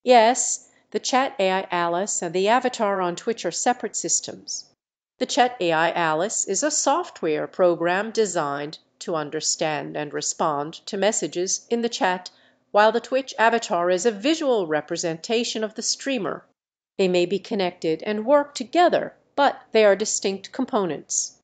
Yes, the Chat AI Alice and the avatar on Twitch are separate systems. The Chat AI Alice is a software program designed to understand and respond to messages in the chat, while the Twitch avatar is a visual representation of the streamer. They may be connected and work together, but they are distinct components.